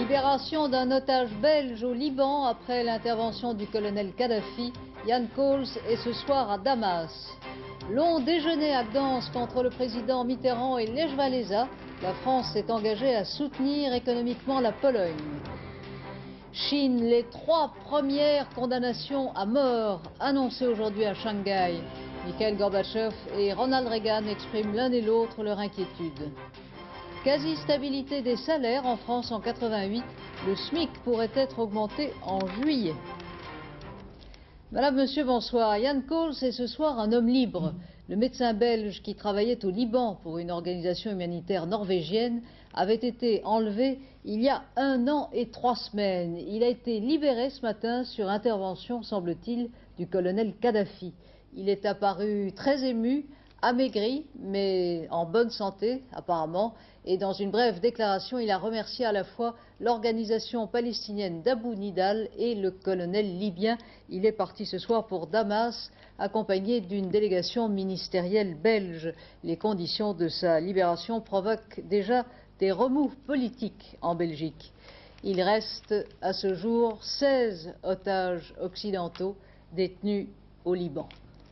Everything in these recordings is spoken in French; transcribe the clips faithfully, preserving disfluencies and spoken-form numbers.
Libération d'un otage belge au Liban après l'intervention du colonel Kadhafi. Jan Kols est ce soir à Damas. Long déjeuner à Gdansk contre le président Mitterrand et Lech Walesa. La France s'est engagée à soutenir économiquement la Pologne. Chine, les trois premières condamnations à mort annoncées aujourd'hui à Shanghai. Mikhail Gorbatchev et Ronald Reagan expriment l'un et l'autre leur inquiétude. Quasi-stabilité des salaires en France en quatre-vingt-huit, le SMIC pourrait être augmenté en juillet. Madame, Monsieur, bonsoir. Jan Kols est ce soir un homme libre. Le médecin belge qui travaillait au Liban pour une organisation humanitaire norvégienne avait été enlevé il y a un an et trois semaines. Il a été libéré ce matin sur intervention, semble-t-il, du colonel Kadhafi. Il est apparu très ému, amaigri, mais en bonne santé apparemment. Et dans une brève déclaration, il a remercié à la fois l'organisation palestinienne d'Abou Nidal et le colonel libyen. Il est parti ce soir pour Damas, accompagné d'une délégation ministérielle belge. Les conditions de sa libération provoquent déjà des remous politiques en Belgique. Il reste à ce jour seize otages occidentaux détenus au Liban.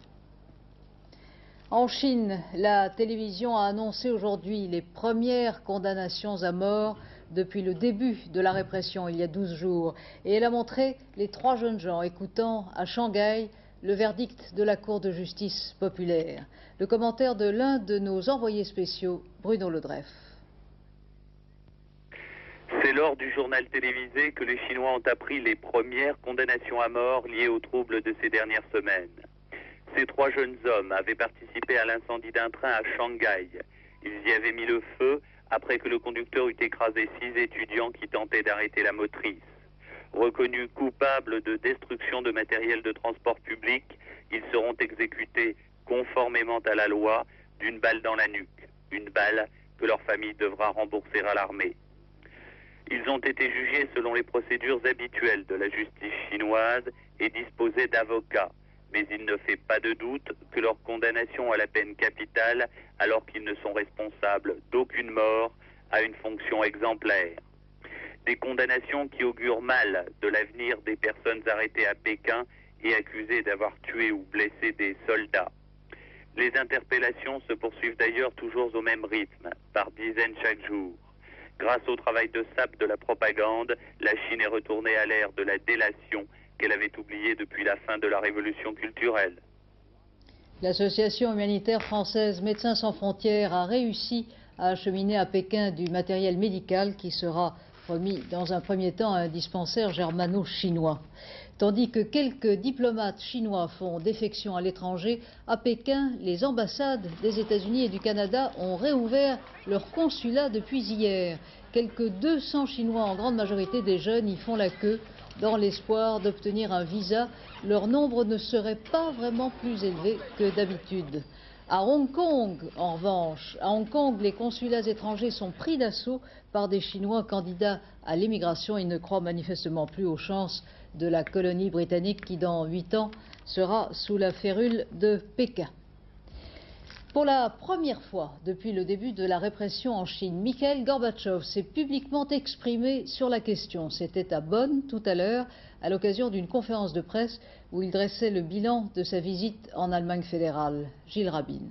En Chine, la télévision a annoncé aujourd'hui les premières condamnations à mort depuis le début de la répression, il y a douze jours. Et elle a montré les trois jeunes gens écoutant à Shanghai le verdict de la Cour de justice populaire. Le commentaire de l'un de nos envoyés spéciaux, Bruno Ledreff. C'est lors du journal télévisé que les Chinois ont appris les premières condamnations à mort liées aux troubles de ces dernières semaines. Ces trois jeunes hommes avaient participé à l'incendie d'un train à Shanghai. Ils y avaient mis le feu après que le conducteur eut écrasé six étudiants qui tentaient d'arrêter la motrice. Reconnus coupables de destruction de matériel de transport public, ils seront exécutés conformément à la loi d'une balle dans la nuque, une balle que leur famille devra rembourser à l'armée. Ils ont été jugés selon les procédures habituelles de la justice chinoise et disposaient d'avocats. Mais il ne fait pas de doute que leur condamnation à la peine capitale, alors qu'ils ne sont responsables d'aucune mort, a une fonction exemplaire. Des condamnations qui augurent mal de l'avenir des personnes arrêtées à Pékin et accusées d'avoir tué ou blessé des soldats. Les interpellations se poursuivent d'ailleurs toujours au même rythme, par dizaines chaque jour. Grâce au travail de sape de la propagande, la Chine est retournée à l'ère de la délation qu'elle avait oublié depuis la fin de la révolution culturelle. L'association humanitaire française Médecins sans frontières a réussi à acheminer à Pékin du matériel médical qui sera remis dans un premier temps à un dispensaire germano-chinois. Tandis que quelques diplomates chinois font défection à l'étranger, à Pékin, les ambassades des États-Unis et du Canada ont réouvert leur consulat depuis hier. Quelques deux cents Chinois, en grande majorité des jeunes, y font la queue dans l'espoir d'obtenir un visa. Leur nombre ne serait pas vraiment plus élevé que d'habitude. À Hong Kong, en revanche, à Hong Kong, les consulats étrangers sont pris d'assaut par des Chinois candidats à l'émigration. Ils ne croient manifestement plus aux chances de la colonie britannique qui, dans huit ans, sera sous la férule de Pékin. Pour la première fois depuis le début de la répression en Chine, Mikhail Gorbatchev s'est publiquement exprimé sur la question. C'était à Bonn tout à l'heure, à l'occasion d'une conférence de presse où il dressait le bilan de sa visite en Allemagne fédérale. Gilles Rabin.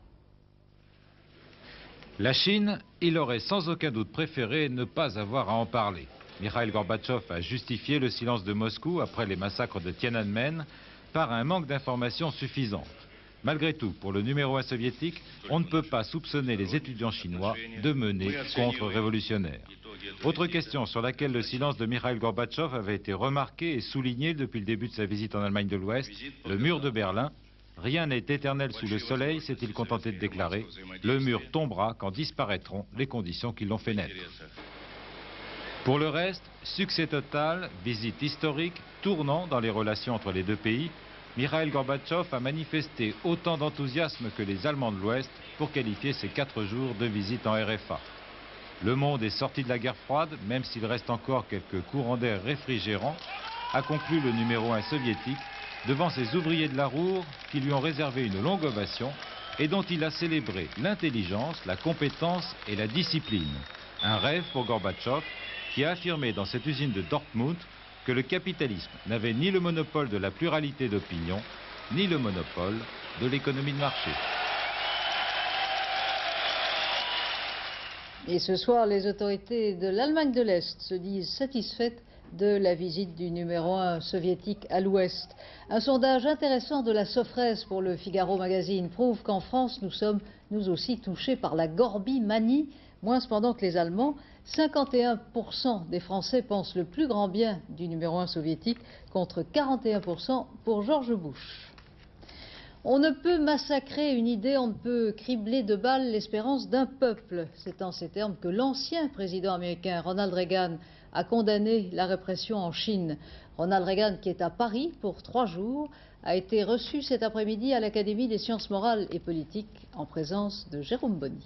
La Chine, il aurait sans aucun doute préféré ne pas avoir à en parler. Mikhail Gorbatchev a justifié le silence de Moscou après les massacres de Tiananmen par un manque d'informations suffisantes. Malgré tout, pour le numéro un soviétique, on ne peut pas soupçonner les étudiants chinois de mener contre-révolutionnaires. Autre question sur laquelle le silence de Mikhail Gorbatchev avait été remarqué et souligné depuis le début de sa visite en Allemagne de l'Ouest, le mur de Berlin. Rien n'est éternel sous le soleil, s'est-il contenté de déclarer. Le mur tombera quand disparaîtront les conditions qui l'ont fait naître. Pour le reste, succès total, visite historique, tournant dans les relations entre les deux pays. Mikhail Gorbatchev a manifesté autant d'enthousiasme que les Allemands de l'Ouest pour qualifier ces quatre jours de visite en R F A. Le monde est sorti de la guerre froide, même s'il reste encore quelques courants d'air réfrigérants, a conclu le numéro un soviétique devant ses ouvriers de la Ruhr qui lui ont réservé une longue ovation et dont il a célébré l'intelligence, la compétence et la discipline. Un rêve pour Gorbatchev, qui a affirmé dans cette usine de Dortmund que le capitalisme n'avait ni le monopole de la pluralité d'opinion, ni le monopole de l'économie de marché. Et ce soir, les autorités de l'Allemagne de l'Est se disent satisfaites de la visite du numéro un soviétique à l'Ouest. Un sondage intéressant de la Sofres pour le Figaro Magazine prouve qu'en France, nous sommes nous aussi touchés par la gorbimanie, moins cependant que les Allemands. cinquante et un pour cent des Français pensent le plus grand bien du numéro un soviétique contre quarante et un pour cent pour George Bush. On ne peut massacrer une idée, on ne peut cribler de balles l'espérance d'un peuple. C'est en ces termes que l'ancien président américain Ronald Reagan a condamné la répression en Chine. Ronald Reagan, qui est à Paris pour trois jours, a été reçu cet après-midi à l'Académie des sciences morales et politiques en présence de Jérôme Bonny.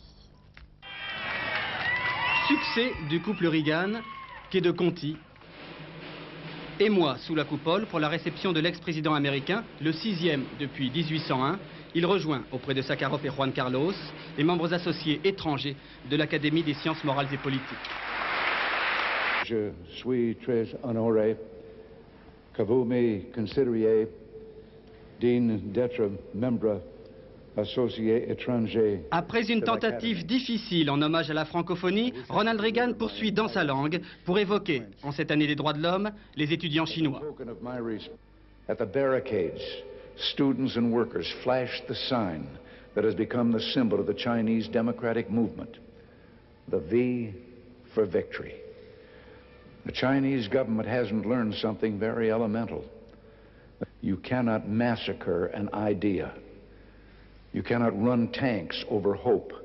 Succès du couple Reagan, quai de Conti. Et moi, sous la coupole, pour la réception de l'ex-président américain, le sixième depuis mille huit cent un, il rejoint, auprès de Sakharov et Juan Carlos, les membres associés étrangers de l'Académie des sciences morales et politiques. Je suis très honoré que vous me considériez digne d'être membre associé étranger. Après une tentative difficile en hommage à la francophonie, Ronald Reagan poursuit dans sa langue pour évoquer, en cette année des droits de l'homme, les étudiants chinois. At the barricades, students and workers flashed the sign that has become the symbol of the Chinese democratic movement, the V for victory. The Chinese government hasn't learned something very elemental. You cannot massacre an idea. You cannot run tanks over hope.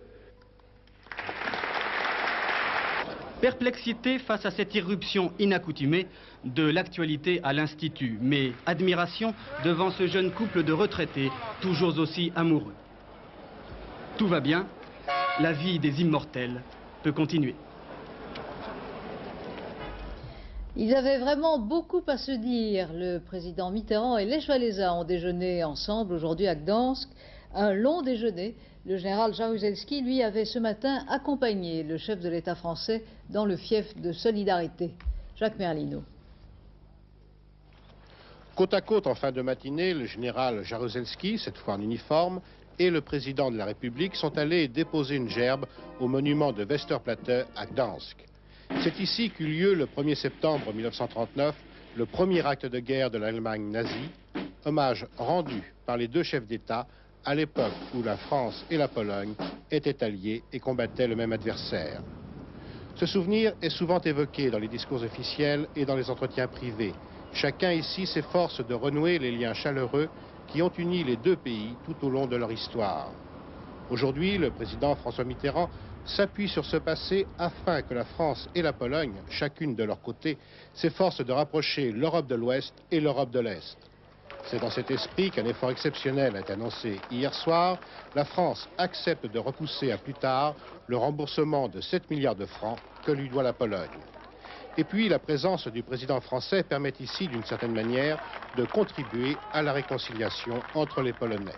Perplexité face à cette irruption inaccoutumée de l'actualité à l'Institut, mais admiration devant ce jeune couple de retraités, toujours aussi amoureux. Tout va bien, la vie des immortels peut continuer. Ils avaient vraiment beaucoup à se dire. Le président Mitterrand et Lech Walesa ont déjeuné ensemble aujourd'hui à Gdansk. Un long déjeuner. Le général Jaruzelski, lui, avait ce matin accompagné le chef de l'État français dans le fief de Solidarité. Jacques Merlino. Côte à côte, en fin de matinée, le général Jaruzelski, cette fois en uniforme, et le président de la République sont allés déposer une gerbe au monument de Westerplatte à Gdansk. C'est ici qu'eut lieu le premier septembre mille neuf cent trente-neuf, le premier acte de guerre de l'Allemagne nazie, hommage rendu par les deux chefs d'État à l'époque où la France et la Pologne étaient alliées et combattaient le même adversaire. Ce souvenir est souvent évoqué dans les discours officiels et dans les entretiens privés. Chacun ici s'efforce de renouer les liens chaleureux qui ont uni les deux pays tout au long de leur histoire. Aujourd'hui, le président François Mitterrand s'appuie sur ce passé afin que la France et la Pologne, chacune de leur côté, s'efforcent de rapprocher l'Europe de l'Ouest et l'Europe de l'Est. C'est dans cet esprit qu'un effort exceptionnel a été annoncé hier soir. La France accepte de repousser à plus tard le remboursement de sept milliards de francs que lui doit la Pologne. Et puis la présence du président français permet ici, d'une certaine manière, de contribuer à la réconciliation entre les Polonais.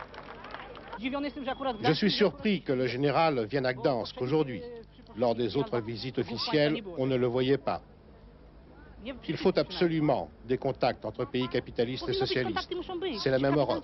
Je suis surpris que le général vienne à Gdansk aujourd'hui. Lors des autres visites officielles, on ne le voyait pas. Il faut absolument des contacts entre pays capitalistes et socialistes. C'est la même Europe.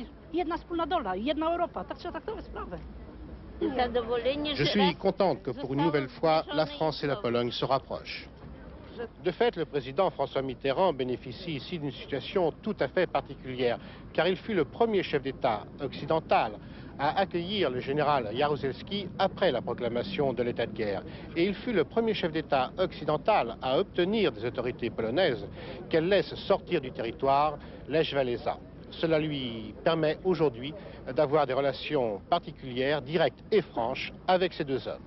Je suis contente que pour une nouvelle fois, la France et la Pologne se rapprochent. De fait, le président François Mitterrand bénéficie ici d'une situation tout à fait particulière, car il fut le premier chef d'État occidental à accueillir le général Jaruzelski après la proclamation de l'état de guerre. Et il fut le premier chef d'État occidental à obtenir des autorités polonaises qu'elles laissent sortir du territoire Lech Walesa. Cela lui permet aujourd'hui d'avoir des relations particulières, directes et franches avec ces deux hommes.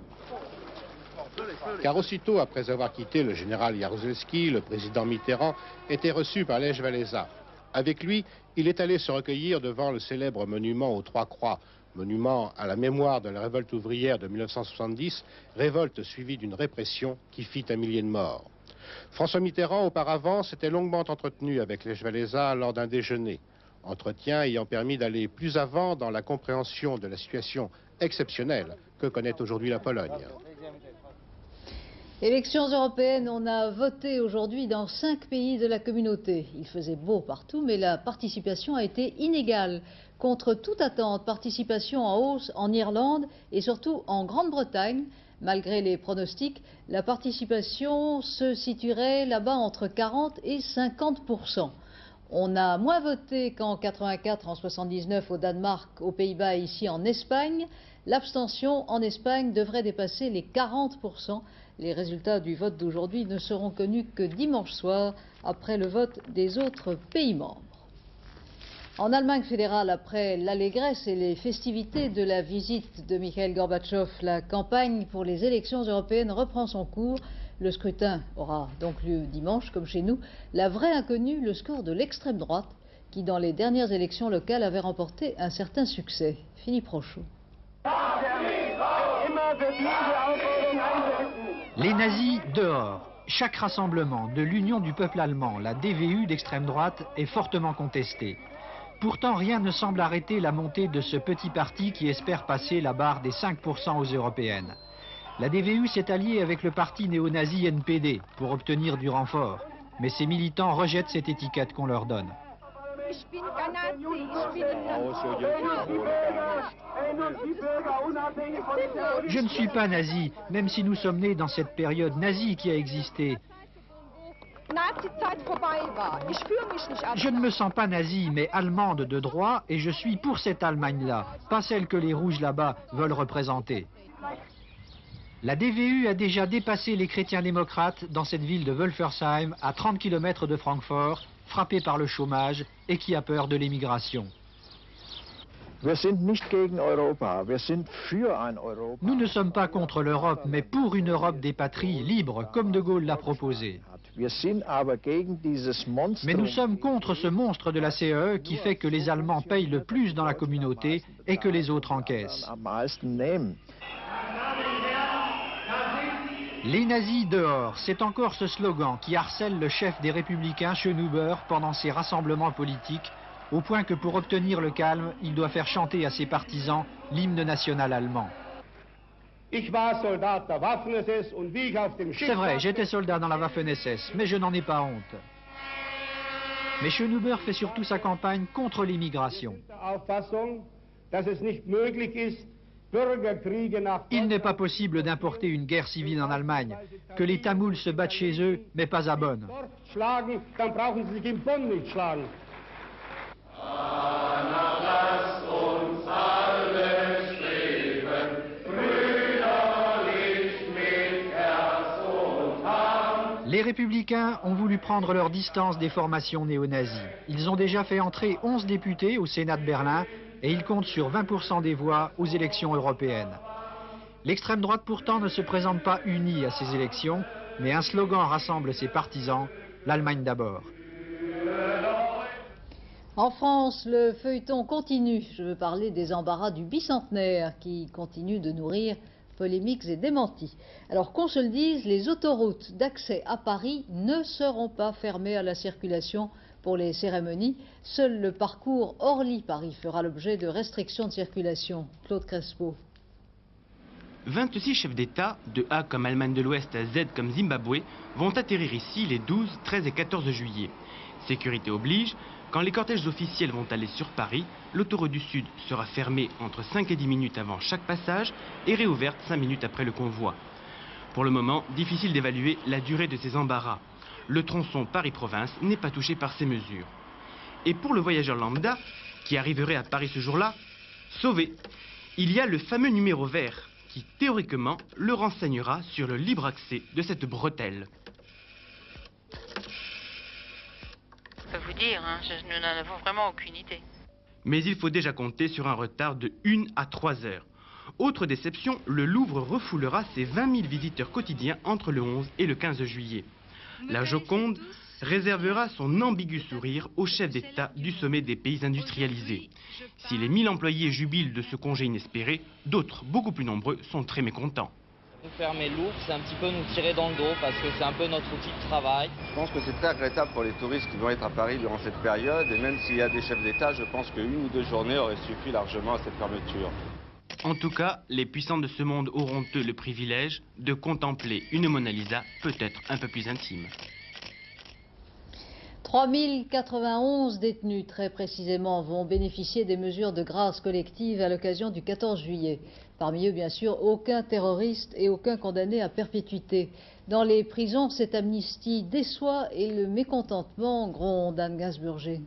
Car aussitôt après avoir quitté le général Jaruzelski, le président Mitterrand était reçu par Lech Walesa. Avec lui, il est allé se recueillir devant le célèbre monument aux Trois Croix, monument à la mémoire de la révolte ouvrière de mille neuf cent soixante-dix, révolte suivie d'une répression qui fit un millier de morts. François Mitterrand, auparavant, s'était longuement entretenu avec Lech Walesa lors d'un déjeuner, entretien ayant permis d'aller plus avant dans la compréhension de la situation exceptionnelle que connaît aujourd'hui la Pologne. Élections européennes, on a voté aujourd'hui dans cinq pays de la communauté. Il faisait beau partout, mais la participation a été inégale. Contre toute attente, participation en hausse en Irlande et surtout en Grande-Bretagne. Malgré les pronostics, la participation se situerait là-bas entre quarante et cinquante pour cent. On a moins voté qu'en quatre-vingt-quatre, en soixante-dix-neuf au Danemark, aux Pays-Bas et ici en Espagne. L'abstention en Espagne devrait dépasser les quarante pour cent. Les résultats du vote d'aujourd'hui ne seront connus que dimanche soir, après le vote des autres pays membres. En Allemagne fédérale, après l'allégresse et les festivités de la visite de Mikhail Gorbatchev, la campagne pour les élections européennes reprend son cours. Le scrutin aura donc lieu dimanche, comme chez nous. La vraie inconnue, le score de l'extrême droite, qui dans les dernières élections locales avait remporté un certain succès. Philippe Rochaud. Les nazis dehors. Chaque rassemblement de l'Union du peuple allemand, la D V U d'extrême droite, est fortement contesté. Pourtant, rien ne semble arrêter la montée de ce petit parti qui espère passer la barre des cinq pour cent aux européennes. La D V U s'est alliée avec le parti néo-nazi N P D pour obtenir du renfort. Mais ces militants rejettent cette étiquette qu'on leur donne. Je ne suis pas nazi, même si nous sommes nés dans cette période nazie qui a existé. Je ne me sens pas nazie, mais allemande de droit, et je suis pour cette Allemagne-là, pas celle que les rouges là-bas veulent représenter. La D V U a déjà dépassé les chrétiens démocrates dans cette ville de Wölfersheim, à trente kilomètres de Francfort, frappée par le chômage et qui a peur de l'émigration. Nous ne sommes pas contre l'Europe, mais pour une Europe des patries libres, comme De Gaulle l'a proposé. Mais nous sommes contre ce monstre de la C E E qui fait que les Allemands payent le plus dans la communauté et que les autres encaissent. Les nazis dehors, c'est encore ce slogan qui harcèle le chef des Républicains, Schönhuber, pendant ses rassemblements politiques, au point que pour obtenir le calme, il doit faire chanter à ses partisans l'hymne national allemand. C'est vrai, j'étais soldat dans la Waffen-S S, mais je n'en ai pas honte. Mais Schönhuber fait surtout sa campagne contre l'immigration. Il n'est pas possible d'importer une guerre civile en Allemagne, que les Tamouls se battent chez eux, mais pas à Bonn. Les Républicains ont voulu prendre leur distance des formations néo-nazies. Ils ont déjà fait entrer onze députés au Sénat de Berlin et ils comptent sur vingt pour cent des voix aux élections européennes. L'extrême droite pourtant ne se présente pas unie à ces élections, mais un slogan rassemble ses partisans, l'Allemagne d'abord. En France, le feuilleton continue. Je veux parler des embarras du bicentenaire qui continue de nourrir polémiques et démentis. Alors qu'on se le dise, les autoroutes d'accès à Paris ne seront pas fermées à la circulation pour les cérémonies. Seul le parcours Orly-Paris fera l'objet de restrictions de circulation. Claude Crespo. vingt-six chefs d'État, de A comme Allemagne de l'Ouest à Z comme Zimbabwe, vont atterrir ici les douze, treize et quatorze juillet. Sécurité oblige, quand les cortèges officiels vont aller sur Paris, l'autoroute du Sud sera fermée entre cinq et dix minutes avant chaque passage et réouverte cinq minutes après le convoi. Pour le moment, difficile d'évaluer la durée de ces embarras. Le tronçon Paris-Province n'est pas touché par ces mesures. Et pour le voyageur lambda, qui arriverait à Paris ce jour-là, sauvé. Il y a le fameux numéro vert, qui théoriquement le renseignera sur le libre accès de cette bretelle. Je peux vous dire, hein, je, nous n'en avons vraiment aucune idée. Mais il faut déjà compter sur un retard de une à trois heures. Autre déception, le Louvre refoulera ses vingt mille visiteurs quotidiens entre le onze et le quinze juillet. La Joconde réservera son ambigu sourire au chef d'État du sommet des pays industrialisés. Si les mille employés jubilent de ce congé inespéré, d'autres, beaucoup plus nombreux, sont très mécontents. Fermer le Louvre, c'est un petit peu nous tirer dans le dos parce que c'est un peu notre outil de travail. Je pense que c'est très regrettable pour les touristes qui vont être à Paris durant cette période et même s'il y a des chefs d'État, je pense qu'une ou deux journées auraient suffi largement à cette fermeture. En tout cas, les puissants de ce monde auront eux le privilège de contempler une Mona Lisa peut-être un peu plus intime. trois mille quatre-vingt-onze détenus, très précisément, vont bénéficier des mesures de grâce collective à l'occasion du quatorze juillet. Parmi eux, bien sûr, aucun terroriste et aucun condamné à perpétuité. Dans les prisons, cette amnistie déçoit et le mécontentement gronde. Anne Gainsbourger.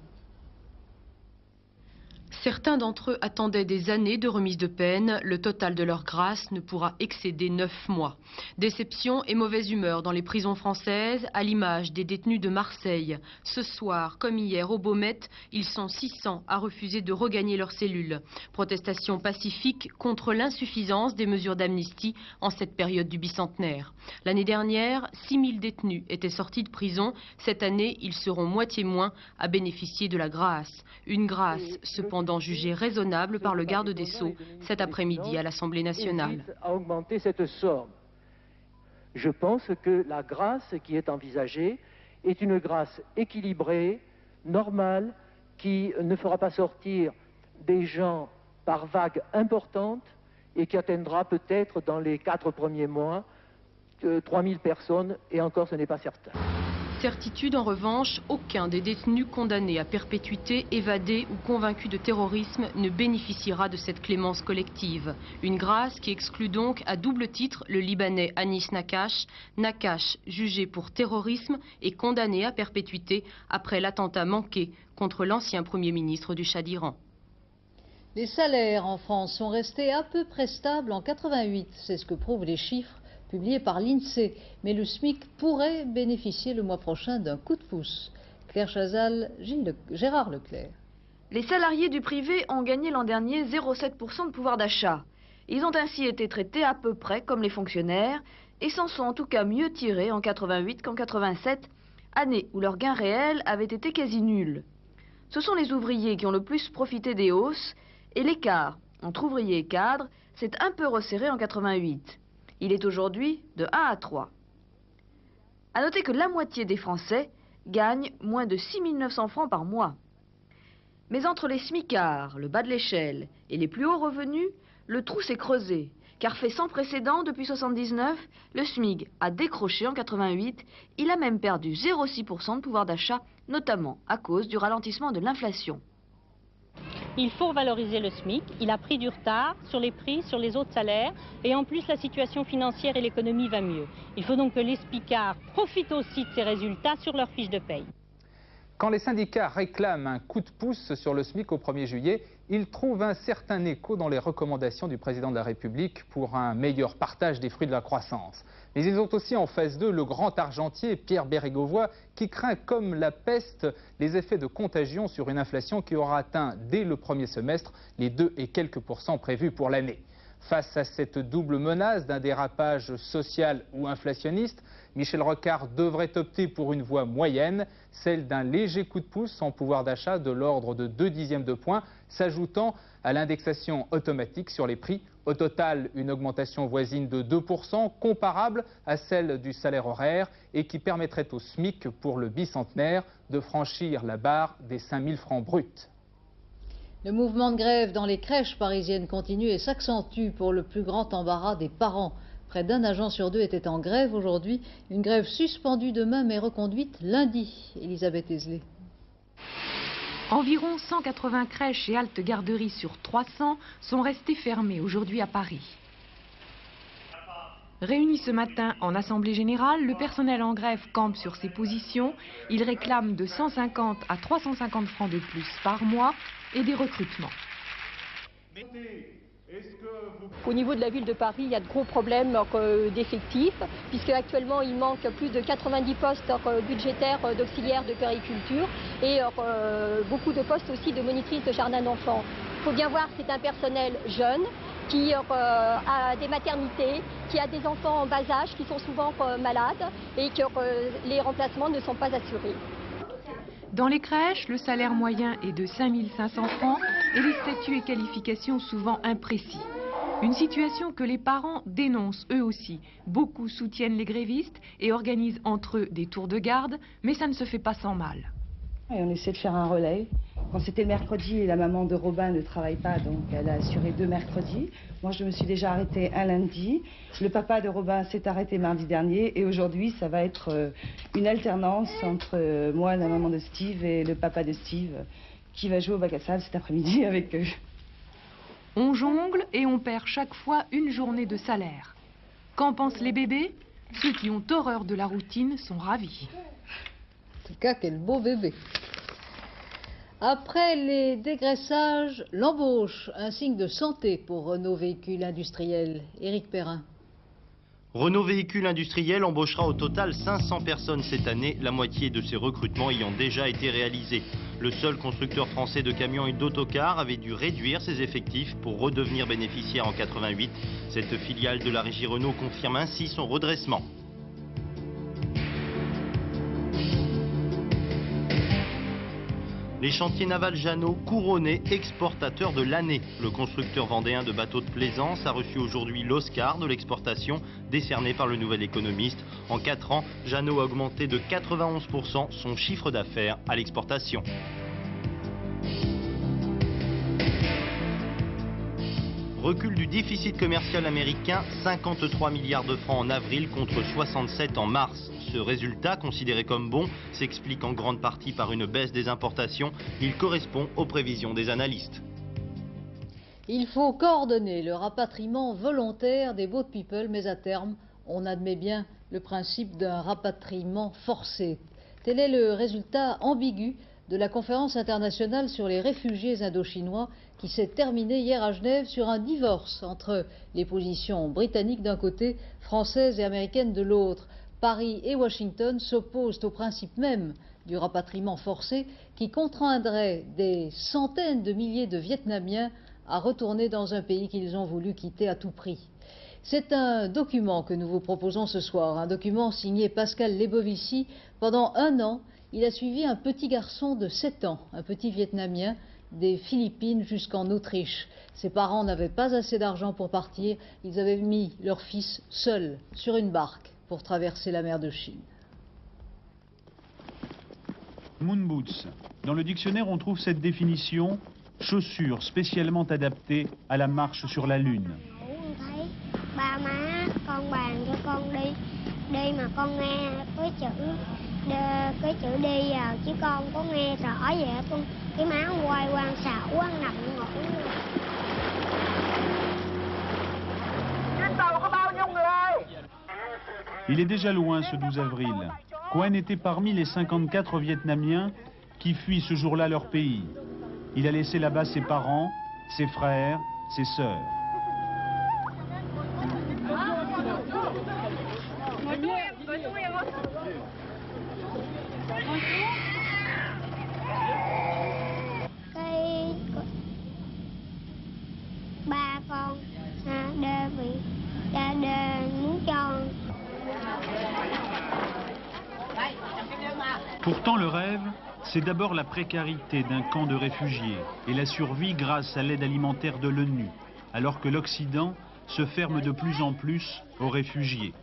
Certains d'entre eux attendaient des années de remise de peine. Le total de leur grâce ne pourra excéder neuf mois. Déception et mauvaise humeur dans les prisons françaises, à l'image des détenus de Marseille. Ce soir, comme hier au Baumette, ils sont six cents à refuser de regagner leurs cellules. Protestation pacifique contre l'insuffisance des mesures d'amnistie en cette période du bicentenaire. L'année dernière, six mille détenus étaient sortis de prison. Cette année, ils seront moitié moins à bénéficier de la grâce. Une grâce, cependant, jugé raisonnable par le garde des Sceaux cet après-midi à l'Assemblée nationale. À augmenter cette somme. Je pense que la grâce qui est envisagée est une grâce équilibrée, normale, qui ne fera pas sortir des gens par vagues importantes et qui atteindra peut-être dans les quatre premiers mois euh, trois mille personnes, et encore ce n'est pas certain. Certitude en revanche, aucun des détenus condamnés à perpétuité, évadés ou convaincus de terrorisme ne bénéficiera de cette clémence collective. Une grâce qui exclut donc à double titre le Libanais Anis Nakache, Nakache jugé pour terrorisme et condamné à perpétuité après l'attentat manqué contre l'ancien Premier ministre du Shah d'Iran. Les salaires en France sont restés à peu près stables en quatre-vingt-huit, c'est ce que prouvent les chiffres publié par l'INSEE, mais le SMIC pourrait bénéficier le mois prochain d'un coup de pouce. Claire Chazal, Gilles Le... Gérard Leclerc. Les salariés du privé ont gagné l'an dernier zéro virgule sept pour cent de pouvoir d'achat. Ils ont ainsi été traités à peu près comme les fonctionnaires et s'en sont en tout cas mieux tirés en quatre-vingt-huit qu'en quatre-vingt-sept, année où leur gain réel avait été quasi nul. Ce sont les ouvriers qui ont le plus profité des hausses et l'écart entre ouvriers et cadres s'est un peu resserré en quatre-vingt-huit. Il est aujourd'hui de un à trois. A noter que la moitié des Français gagnent moins de six mille neuf cents francs par mois. Mais entre les smicards, le bas de l'échelle, et les plus hauts revenus, le trou s'est creusé, car fait sans précédent depuis soixante-dix-neuf, le SMIC a décroché en quatre-vingt-huit, il a même perdu zéro virgule six pour cent de pouvoir d'achat, notamment à cause du ralentissement de l'inflation. Il faut valoriser le SMIC, il a pris du retard sur les prix, sur les autres salaires, et en plus la situation financière et l'économie va mieux. Il faut donc que les smicards profitent aussi de ces résultats sur leur fiche de paye. Quand les syndicats réclament un coup de pouce sur le SMIC au premier juillet, ils trouvent un certain écho dans les recommandations du président de la République pour un meilleur partage des fruits de la croissance. Mais ils ont aussi en face d'eux le grand argentier Pierre Bérégovoy qui craint comme la peste les effets de contagion sur une inflation qui aura atteint dès le premier semestre les deux et quelques pourcents prévus pour l'année. Face à cette double menace d'un dérapage social ou inflationniste, Michel Rocard devrait opter pour une voie moyenne, celle d'un léger coup de pouce en pouvoir d'achat de l'ordre de deux dixièmes de point, s'ajoutant à l'indexation automatique sur les prix. Au total, une augmentation voisine de deux pour cent, comparable à celle du salaire horaire et qui permettrait au SMIC pour le bicentenaire de franchir la barre des cinq mille francs bruts. Le mouvement de grève dans les crèches parisiennes continue et s'accentue pour le plus grand embarras des parents. Près d'un agent sur deux était en grève aujourd'hui. Une grève suspendue demain mais reconduite lundi. Elisabeth Esley. Environ cent quatre-vingts crèches et haltes garderies sur trois cents sont restées fermées aujourd'hui à Paris. Réuni ce matin en Assemblée générale, le personnel en grève campe sur ses positions. Il réclame de cent cinquante à trois cent cinquante francs de plus par mois et des recrutements. Au niveau de la ville de Paris, il y a de gros problèmes euh, d'effectifs, puisque actuellement il manque plus de quatre-vingt-dix postes euh, budgétaires euh, d'auxiliaires de périculture et euh, beaucoup de postes aussi de monitrices de jardin d'enfants. Il faut bien voir que c'est un personnel jeune qui euh, a des maternités, qui a des enfants en bas âge qui sont souvent euh, malades et que euh, les remplacements ne sont pas assurés. Dans les crèches, le salaire moyen est de cinq mille cinq cents francs et les statuts et qualifications souvent imprécis. Une situation que les parents dénoncent eux aussi. Beaucoup soutiennent les grévistes et organisent entre eux des tours de garde, mais ça ne se fait pas sans mal. Et on essaie de faire un relais Quand c'était le mercredi, la maman de Robin ne travaille pas, donc elle a assuré deux mercredis. Moi, je me suis déjà arrêtée un lundi. Le papa de Robin s'est arrêté mardi dernier. Et aujourd'hui, ça va être euh, une alternance entre euh, moi, la maman de Steve, et le papa de Steve, qui va jouer au bac à sable cet après-midi avec eux. On jongle et on perd chaque fois une journée de salaire. Qu'en pensent les bébés? Ceux qui ont horreur de la routine sont ravis. En tout cas, quel beau bébé. Après les dégraissages, l'embauche, un signe de santé pour Renault Véhicules Industriels. Éric Perrin. Renault Véhicules Industriels embauchera au total cinq cents personnes cette année, la moitié de ces recrutements ayant déjà été réalisés. Le seul constructeur français de camions et d'autocars avait dû réduire ses effectifs pour redevenir bénéficiaire en quatre-vingt-huit. Cette filiale de la régie Renault confirme ainsi son redressement. Les chantiers navals Jeannot couronnés exportateurs de l'année. Le constructeur vendéen de bateaux de plaisance a reçu aujourd'hui l'Oscar de l'exportation décerné par le Nouvel Économiste. En quatre ans, Jeannot a augmenté de quatre-vingt-onze pour cent son chiffre d'affaires à l'exportation. Recul du déficit commercial américain, cinquante-trois milliards de francs en avril contre soixante-sept en mars. Ce résultat, considéré comme bon, s'explique en grande partie par une baisse des importations. Il correspond aux prévisions des analystes. Il faut coordonner le rapatriement volontaire des boat people, mais à terme, on admet bien le principe d'un rapatriement forcé. Tel est le résultat ambigu de la conférence internationale sur les réfugiés indochinois qui s'est terminée hier à Genève sur un divorce entre les positions britanniques d'un côté, françaises et américaines de l'autre. Paris et Washington s'opposent au principe même du rapatriement forcé qui contraindrait des centaines de milliers de Vietnamiens à retourner dans un pays qu'ils ont voulu quitter à tout prix. C'est un document que nous vous proposons ce soir, un document signé Pascal Lebovici. Pendant un an, il a suivi un petit garçon de sept ans, un petit Vietnamien, des Philippines jusqu'en Autriche. Ses parents n'avaient pas assez d'argent pour partir, ils avaient mis leur fils seul sur une barque pour traverser la mer de Chine. Moon boots. Dans le dictionnaire, on trouve cette définition: chaussures spécialement adaptées à la marche sur la Lune. Ba má con bàn cho con đi đi mà con nghe cái chữ cái chữ đi vào chứ con có nghe rõ vậy con cái má quay quan xạo quá nằm ngủ. Trên tàu có bao nhiêu người ơi? Il est déjà loin ce douze avril. Quan était parmi les cinquante-quatre Vietnamiens qui fuient ce jour-là leur pays. Il a laissé là-bas ses parents, ses frères, ses sœurs. Cái ba con đê bị đê muốn cho. Pourtant, le rêve, c'est d'abord la précarité d'un camp de réfugiés et la survie grâce à l'aide alimentaire de l'ONU, alors que l'Occident se ferme de plus en plus aux réfugiés.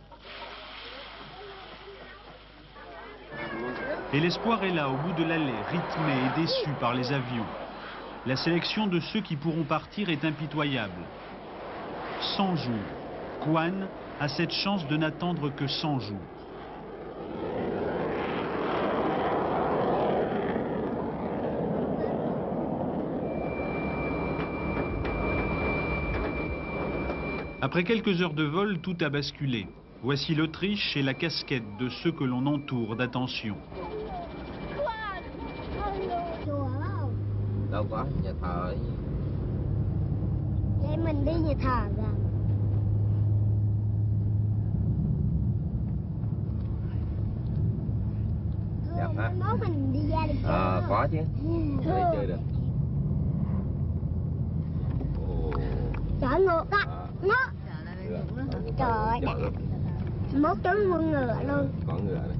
Et l'espoir est là, au bout de l'allée, rythmé et déçu par les avions. La sélection de ceux qui pourront partir est impitoyable. cent jours. Quan a cette chance de n'attendre que cent jours. Après quelques heures de vol, tout a basculé. Voici l'Autriche et la casquette de ceux que l'on entoure d'attention. Đâu có, nhà thờ ấy. Vậy mình đi nhà thờ rồi. Dạ hả? Mốt mình đi ra được chơi. Ờ, có chứ. Đi chơi được. Trời ngược á. Nó. Trời ơi, đẹp. Mốt trứng con ngựa luôn. Có ngựa này.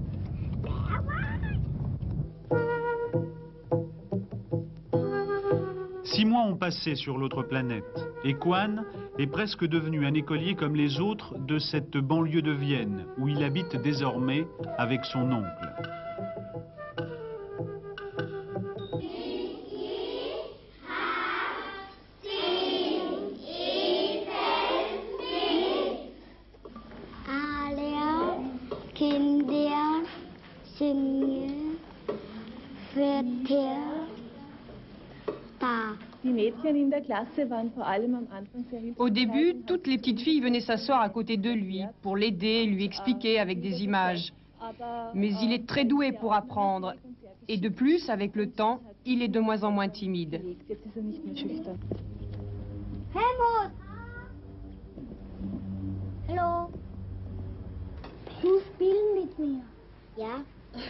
Six mois ont passé sur l'autre planète et Quan est presque devenu un écolier comme les autres de cette banlieue de Vienne où il habite désormais avec son oncle. Xin Phật Thier Ta. Au début, toutes les petites filles venaient s'asseoir à côté de lui pour l'aider, lui expliquer avec des images. Mais il est très doué pour apprendre. Et de plus, avec le temps, il est de moins en moins timide. Helmut! Hallo. Du spielen mit mir. Ja.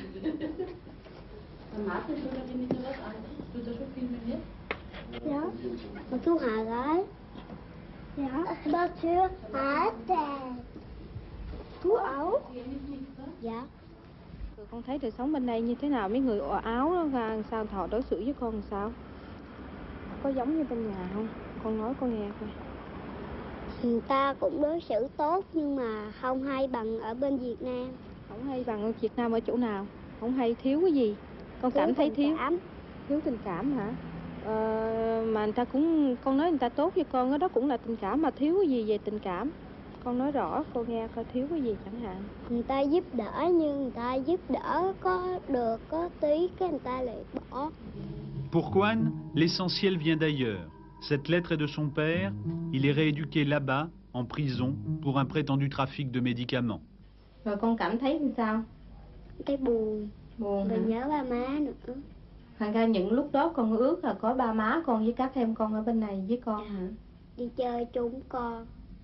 Ja. Und du Harald? Ja. Dafür hat er. Du auch? Ja. Con thấy đời sống bên đây như thế nào, mấy người áo đó ra sao, họ đối xử với con làm sao? Có giống như bên nhà không? Con nói con nghe coi. Người ta cũng đối xử tốt nhưng mà không hay bằng ở bên Việt Nam. Không hay bằng ở Việt Nam ở chỗ nào? Không hay thiếu cái gì? Con cảm thấy thiếu. Thiếu tình cảm hả? Ờ, mà người ta cũng, con nói người ta tốt với con, đó cũng là tình cảm, mà thiếu cái gì về tình cảm? Con nói rõ con nghe coi, thiếu cái gì chẳng hạn. Người ta giúp đỡ nhưng người ta giúp đỡ có được có tí cái người ta lại bỏ. Pour Quan, l'essentiel vient d'ailleurs. Cette lettre est de son père, il est rééduqué là-bas, en prison, pour un prétendu trafic de médicaments. Rồi con cảm thấy như sao? Cái buồn, buồn rồi nhớ ba má nữa. Thành ra những lúc đó con ước là có ba má con với các em con ở bên này với con hả? Đi chơi chung con.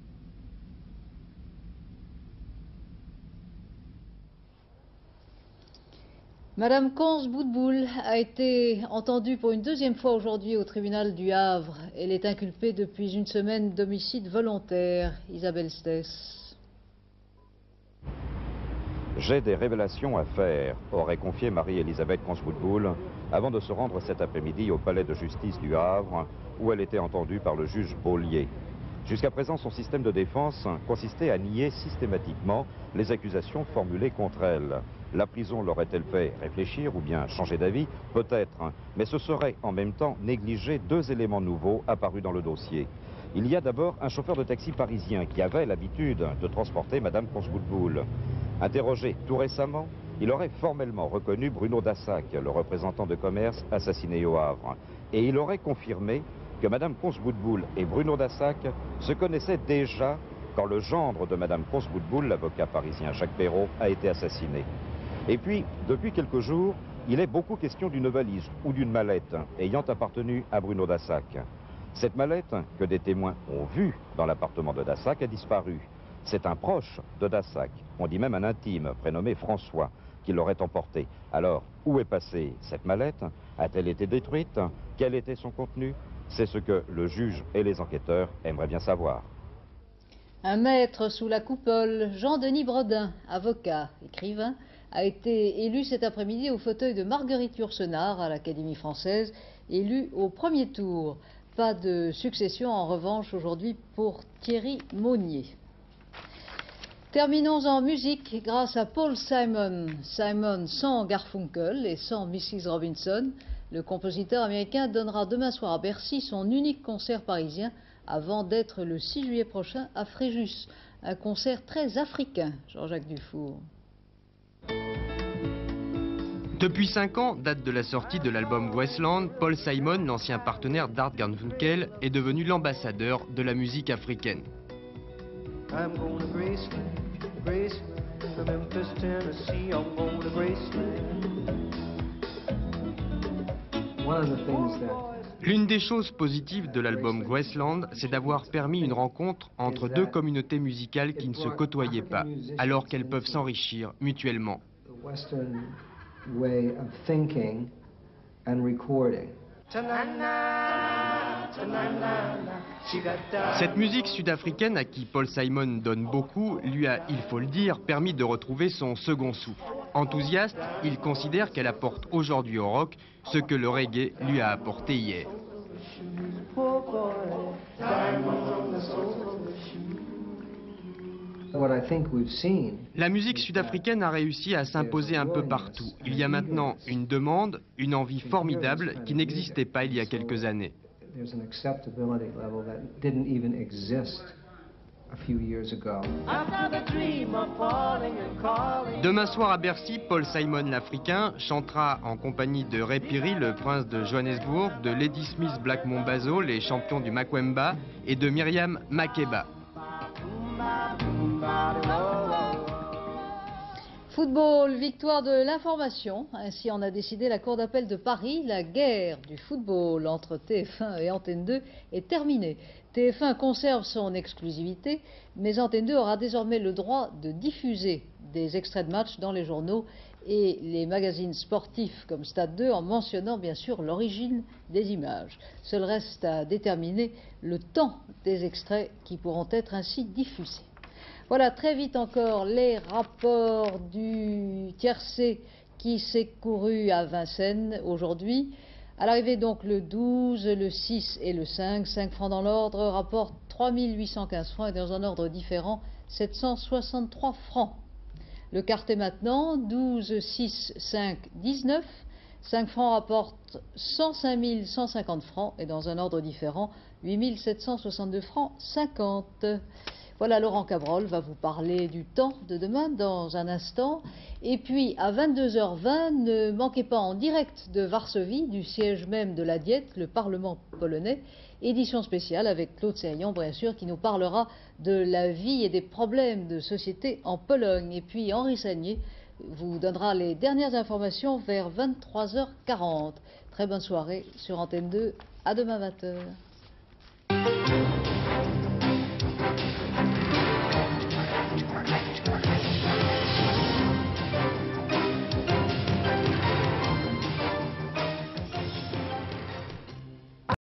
Madame Consboudboul a été entendue pour une deuxième fois aujourd'hui au tribunal du Havre. Elle est inculpée depuis une semaine d'homicide volontaire. Isabelle Stess. J'ai des révélations à faire, aurait confié Marie-Elisabeth Consboudboul avant de se rendre cet après-midi au palais de justice du Havre, où elle était entendue par le juge Beaulier. Jusqu'à présent, son système de défense consistait à nier systématiquement les accusations formulées contre elle. La prison l'aurait-elle fait réfléchir ou bien changer d'avis? Peut-être, mais ce serait en même temps négliger deux éléments nouveaux apparus dans le dossier. Il y a d'abord un chauffeur de taxi parisien qui avait l'habitude de transporter Madame Consboudboul. Interrogé tout récemment, il aurait formellement reconnu Bruno Dassac, le représentant de commerce assassiné au Havre. Et il aurait confirmé que Madame Consboudboul et Bruno Dassac se connaissaient déjà quand le gendre de Madame Consboudboul, l'avocat parisien Jacques Perrault, a été assassiné. Et puis, depuis quelques jours, il est beaucoup question d'une valise ou d'une mallette ayant appartenu à Bruno Dassac. Cette mallette, que des témoins ont vue dans l'appartement de Dassac, a disparu. C'est un proche de Dassac, on dit même un intime, prénommé François, qui l'aurait emportée. Alors, où est passée cette mallette? A-t-elle été détruite? Quel était son contenu? C'est ce que le juge et les enquêteurs aimeraient bien savoir. Un maître sous la coupole, Jean-Denis Bredin, avocat, écrivain, a été élu cet après-midi au fauteuil de Marguerite Yourcenar à l'Académie française, élu au premier tour. Pas de succession en revanche aujourd'hui pour Thierry Monnier. Terminons en musique grâce à Paul Simon. Simon sans Garfunkel et sans missus Robinson. Le compositeur américain donnera demain soir à Bercy son unique concert parisien avant d'être le six juillet prochain à Fréjus. Un concert très africain, Jean-Jacques Dufour. Depuis cinq ans, date de la sortie de l'album Graceland, Paul Simon, l'ancien partenaire d'Art Garfunkel, est devenu l'ambassadeur de la musique africaine. I'm going to Graceland, Graceland, from Memphis, Tennessee, I'm going to Graceland. One of the things that L'une des choses positives de l'album Graceland, c'est d'avoir permis une rencontre entre deux communautés musicales qui ne se côtoyaient pas, alors qu'elles peuvent s'enrichir mutuellement. Cette musique sud-africaine à qui Paul Simon donne beaucoup, lui a, il faut le dire, permis de retrouver son second souffle. Enthousiaste, il considère qu'elle apporte aujourd'hui au rock ce que le reggae lui a apporté hier. La musique sud-africaine a réussi à s'imposer un peu partout. Il y a maintenant une demande, une envie formidable qui n'existait pas il y a quelques années. a few years ago. Demain soir à Bercy, Paul Simon l'Africain chantera en compagnie de Ray Phiri, le prince de Johannesburg, de Lady Smith Black Mambazo, les champions du Makwemba, et de Myriam Makeba. Football, victoire de l'information. Ainsi en a décidé la Cour d'appel de Paris. La guerre du football entre T F un et Antenne deux est terminée. T F un conserve son exclusivité, mais Antenne deux aura désormais le droit de diffuser des extraits de matchs dans les journaux et les magazines sportifs comme Stade deux, en mentionnant bien sûr l'origine des images. Seul reste à déterminer le temps des extraits qui pourront être ainsi diffusés. Voilà, très vite encore, les rapports du tiercé qui s'est couru à Vincennes aujourd'hui. À l'arrivée, donc, le douze, le six et le cinq. cinq francs dans l'ordre, rapporte trois mille huit cent quinze francs et dans un ordre différent, sept cent soixante-trois francs. Le quartet maintenant, douze, six, cinq, dix-neuf. cinq francs rapporte cent cinq mille cent cinquante francs et dans un ordre différent, huit mille sept cent soixante-deux francs cinquante. Voilà, Laurent Cabrol va vous parler du temps de demain dans un instant. Et puis, à vingt-deux heures vingt, ne manquez pas en direct de Varsovie, du siège même de la Diète, le Parlement polonais, édition spéciale avec Claude Serrion, bien sûr, qui nous parlera de la vie et des problèmes de société en Pologne. Et puis, Henri Sagnier vous donnera les dernières informations vers vingt-trois heures quarante. Très bonne soirée sur Antenne deux, à demain vingt heures.